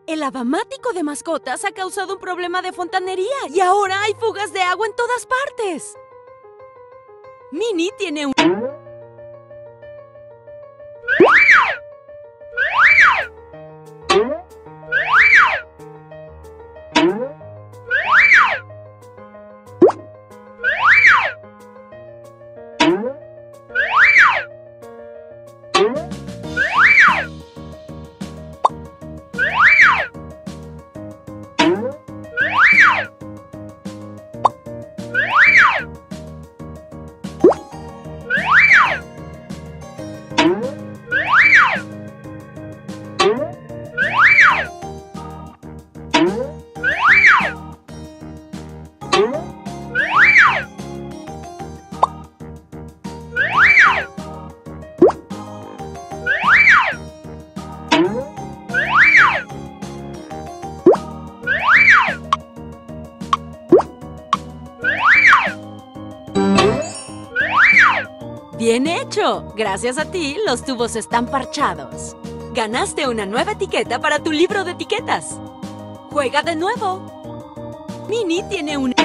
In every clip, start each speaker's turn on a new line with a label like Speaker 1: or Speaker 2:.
Speaker 1: El lavamático de mascotas ha causado un problema de fontanería y ahora hay fugas de agua en todas partes. Minnie tiene un... ¡Bien hecho! Gracias a ti, los tubos están parchados. Ganaste una nueva etiqueta para tu libro de etiquetas. ¡Juega de nuevo! Minnie tiene un...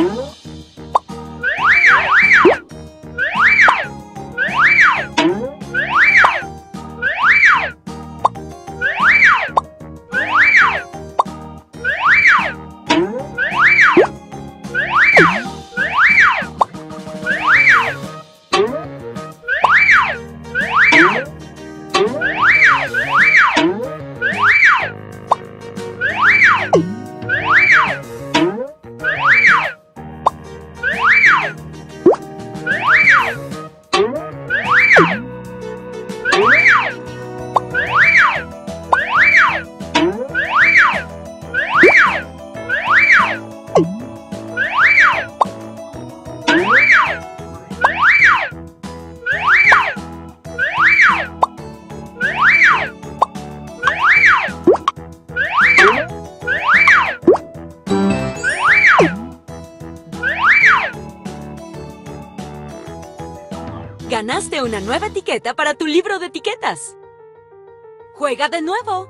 Speaker 1: Ganaste una nueva etiqueta para tu libro de etiquetas. ¡Juega de nuevo!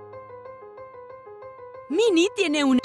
Speaker 1: Minnie tiene un...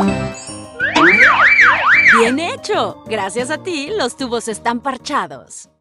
Speaker 1: ¡Bien hecho! Gracias a ti, los tubos están parchados.